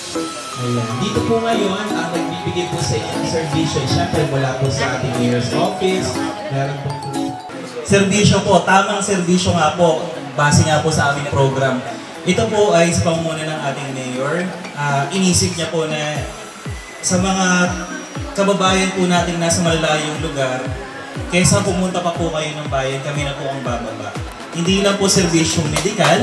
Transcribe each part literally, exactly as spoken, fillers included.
Ayan. Dito po ngayon, ang nagbibigay po sa inyo ng servisyo, syempre mula po sa ating Mayor's Office. Meron po po. Servisyo po, tamang servisyo nga po, base nga po sa aming program. Ito po ay sa pamumuno ng ating Mayor. Uh, inisip niya po na sa mga kababayan po natin nasa malalayong lugar, kaysa pumunta pa po kayo ng bayan, kami na po ang bababa. Hindi lang po serbisyong medikal,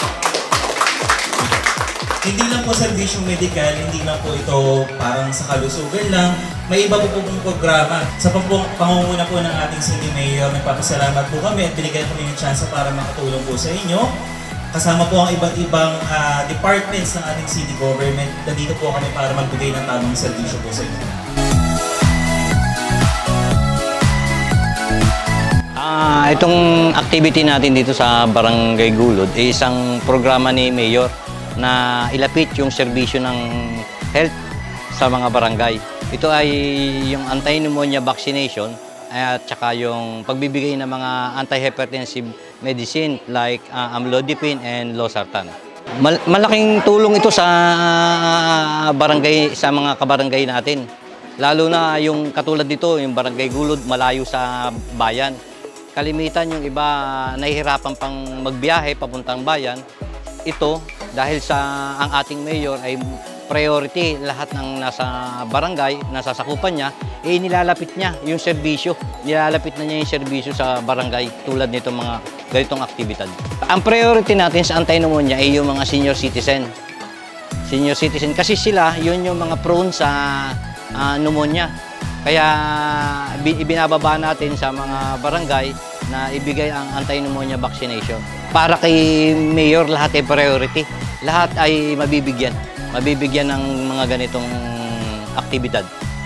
Hindi lang po serbisyong medikal, hindi lang po ito parang sa kalusugan lang. May iba po po pong programa. Sa pangunguna po ng ating City Mayor, nagpapasalamat po kami at binigyan kami ng chance para makatulong po sa inyo. Kasama po ang iba't ibang uh, departments ng ating city government. Nandito po kami para magbigay ng tamang serbisyo po sa inyo. Uh, itong activity natin dito sa Barangay Gulod ay isang programa ni Mayor na ilapit yung serbisyo ng health sa mga barangay. Ito ay yung anti-pneumonia vaccination at saka yung pagbibigay ng mga anti-hypertensive medicine like uh, amlodipine and losartan. Mal malaking tulong ito sa barangay, sa mga kabarangay natin. Lalo na yung katulad dito, yung Barangay Gulod, malayo sa bayan. Kalimitan yung iba nahihirapan pang magbiyahe papuntang bayan. Ito, dahil sa ang ating mayor ay priority lahat ng nasa barangay, nasa sakupan niya, eh nilalapit niya yung serbisyo. Nilalapit na niya yung serbisyo sa barangay tulad nito mga ganitong aktibidad. Ang priority natin sa anti-pneumonia ay yung mga senior citizen. Senior citizen kasi sila, yun yung mga prone sa uh, pneumonia. Kaya ibinababa natin sa mga barangay na ibigay ang anti-pneumonia vaccination. Para kay Mayor, lahat ay priority. Lahat ay mabibigyan. Mabibigyan ng mga ganitong aktibidad.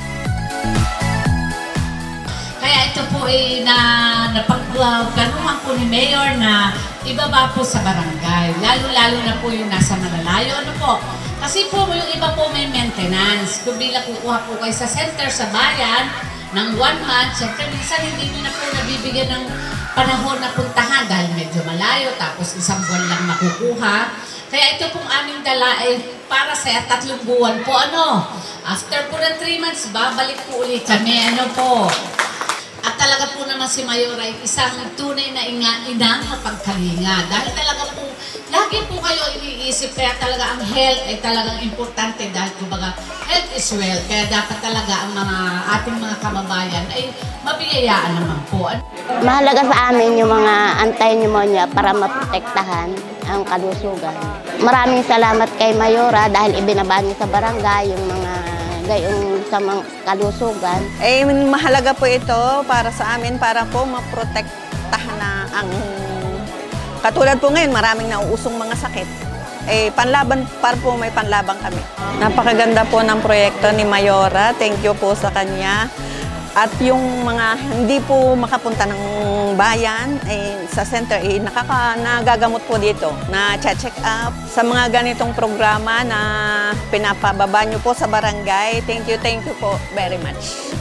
Kaya ito po ay na napagkanuhan po ni Mayor na ibaba po sa barangay. Lalo-lalo na po yung nasa malalayo. Ano po? Kasi po yung iba po may maintenance. Kung bilang kukuha po kayo sa center sa bayan ng one month, siyempre minsan hindi nyo na po nabibigyan ng panahon na puntahan dahil medyo malayo, tapos isang buwan lang makukuha. Kaya ito pong aming dala ay para sa tatlong buwan po. Ano? After po ng three months, babalik po ulit kami. Ano po? At talaga po naman si Mayor ay isang tunay na ina, inang mapagkalinga. Dahil talaga po, lagi po kayo iniisip, kaya talaga ang health ay talagang importante dahil kumbaga health is wealth. Kaya dapat talaga ang mga ating mga kababayan ay mabiyayaan naman po. Mahalaga sa amin yung mga anti-pneumonia para maprotektahan ang kalusugan. Maraming salamat kay Mayora dahil ibinaba niya sa barangay yung mga gayong sa mga kalusugan. Eh, mahalaga po ito para sa amin para po maprotektahan na ang katulad po ngayon maraming nauusong mga sakit. Eh, panlaban para po may panlaban kami. Napakaganda po ng proyekto ni Mayora. Thank you po sa kanya. At yung mga hindi po makapunta ng bayan eh, sa center, eh, nakaka, nagagamot po dito, na check up sa mga ganitong programa na pinapababa nyo po sa barangay. Thank you, thank you po very much.